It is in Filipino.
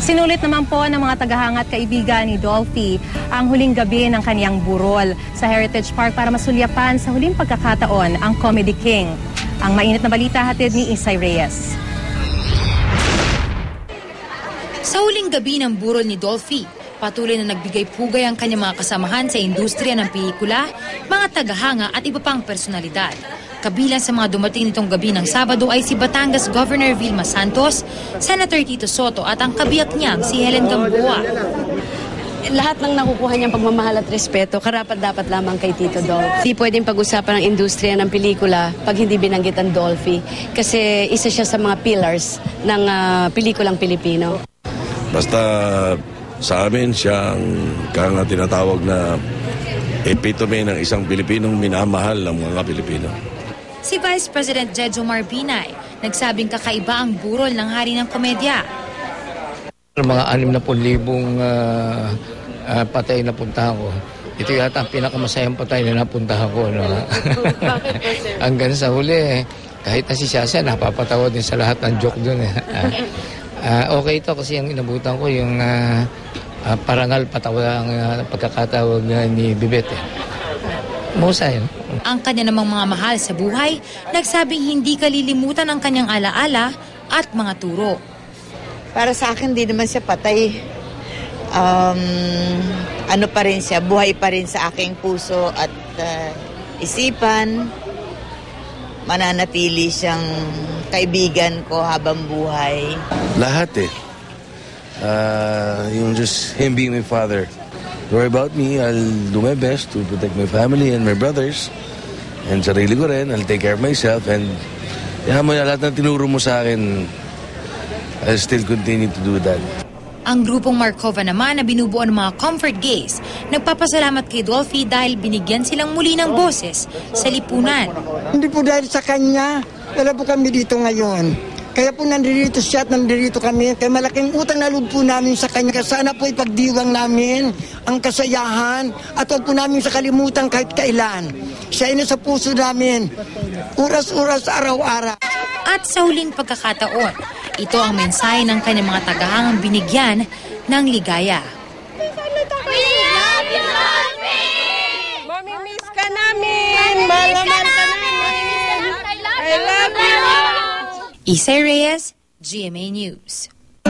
Sinulit naman po ng mga tagahanga at kaibigan ni Dolphy ang huling gabi ng kaniyang burol sa Heritage Park para masulyapan sa huling pagkakataon ang Comedy King. Ang mainit na balita hatid ni Isay Reyes. Sa huling gabi ng burol ni Dolphy, patuloy na nagbigay pugay ang kanyang mga kasamahan sa industriya ng pelikula, mga tagahanga at iba pang personalidad. Kabilang sa mga dumating nitong gabi ng Sabado ay si Batangas Governor Vilma Santos, Senator Tito Soto at ang kabiyak niyang si Helen Gamboa. Lahat ng nakukuha niyang pagmamahal at respeto, karapat-dapat lamang kay Tito Dolphy. Hindi pwedeng pag-usapan ng industriya ng pelikula pag hindi binanggit ang Dolphy kasi isa siya sa mga pillars ng pelikulang Pilipino. Basta sa amin siya ang tinatawag na epitome ng isang Pilipinong minamahal ng mga Pilipino. Si Vice President Jejo Marbinay, nagsabing kakaiba ang burol ng hari ng komedya. Mga 60,000 patay na puntahan ko. Ito yata ang pinakamasayang patay na napuntahan ko. No? Hanggang sa huli, kahit na si Shasha, napapatawa din sa lahat ng joke doon. Okay ito kasi yung inabutan ko, yung parangal patawa ang pagkakatawag ni Bibet. Musay. Ang kanya namang mga mahal sa buhay, nagsabing hindi kalilimutan ang kanyang alaala at mga turo. Para sa akin, di naman siya patay. Ano pa rin siya, buhay pa rin sa aking puso at isipan. Mananatili siyang kaibigan ko habang buhay. Lahat yung just him being my father. Don't worry about me, I'll do my best to protect my family and my brothers. And sarili ko rin, I'll take care of myself. And lahat ng tinuro mo sa akin, I'll still continue to do that. Ang grupong Markova naman na binubuo ng mga comfort gays, nagpapasalamat kay Dolphy dahil binigyan silang muli ng boses sa lipunan. Hindi po dahil sa kanya, wala po kami dito ngayon. Kaya po nandirito siya at nandirito kami. Kaya malaking utang na loob po namin sa kanya. Kaya sana po ipagdiwang namin ang kasayahan at huwag po namin sa kalimutan kahit kailan. Siya ay nasa puso namin, oras-oras, araw-araw. At sa huling pagkakataon, ito ang mensahe ng kanyang mga tagahangang binigyan ng ligaya. We love you, Dolphy! Mamimiss ka namin! Malaman ka namin! I love you! Isay Reyes, GMA News.